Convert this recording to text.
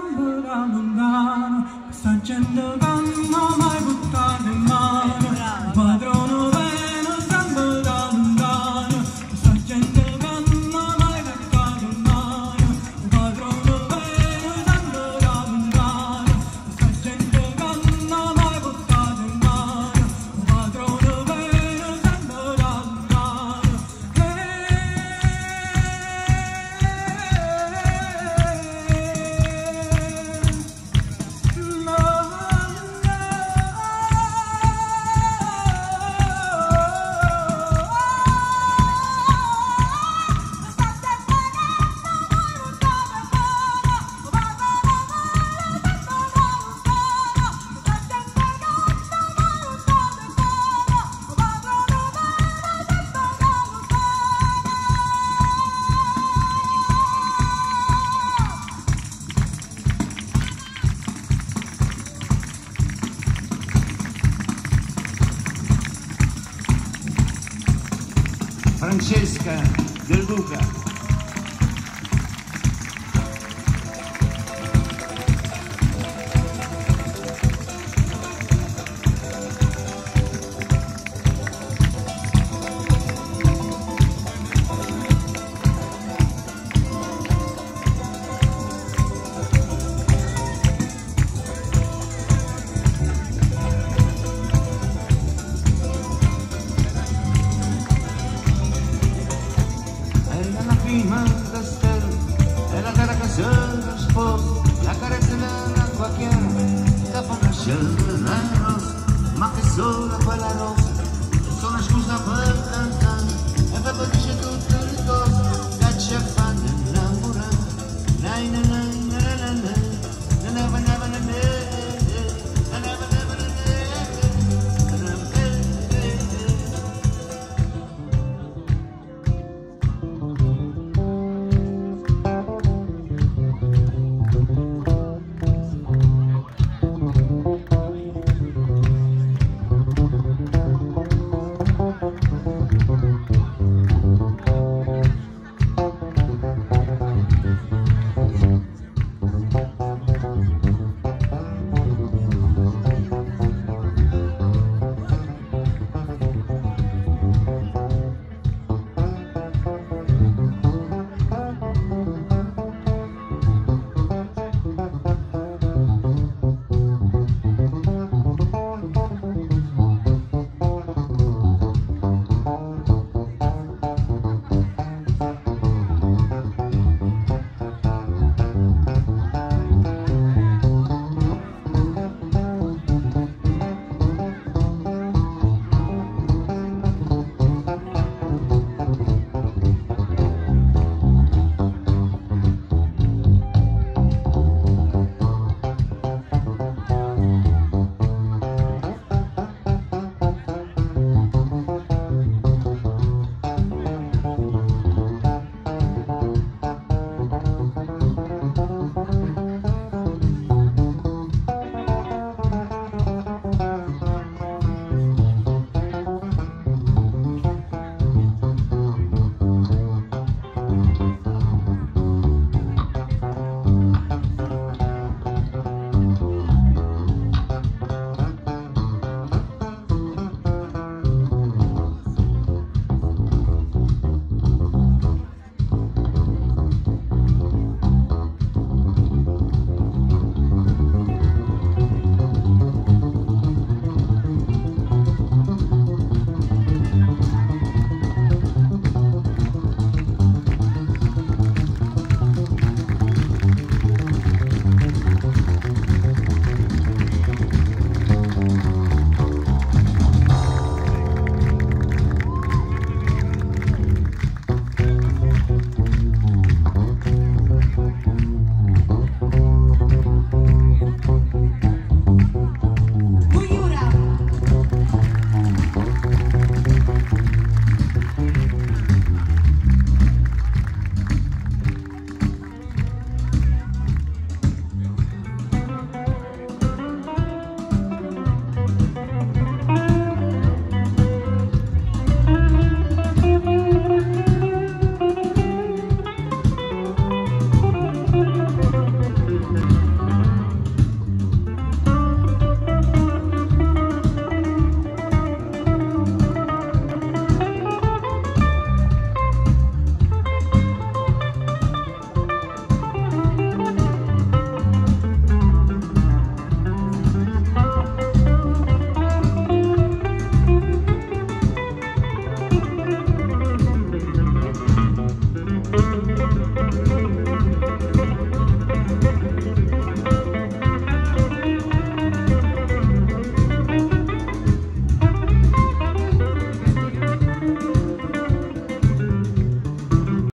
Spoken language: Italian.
sembra lontano, questa gente che non ha mai buttato in mano, il padrone viene sempre da lontano, questa gente che non ha mai buttato in mano, il padrone viene sempre da lontano, questa gente che non ha mai buttato in mano, il padrone viene sempre da lontano. Francesca Del Duca. Prima da stella è la cara che se lo sposa, la carezza dell'acqua chiara, da fa nascere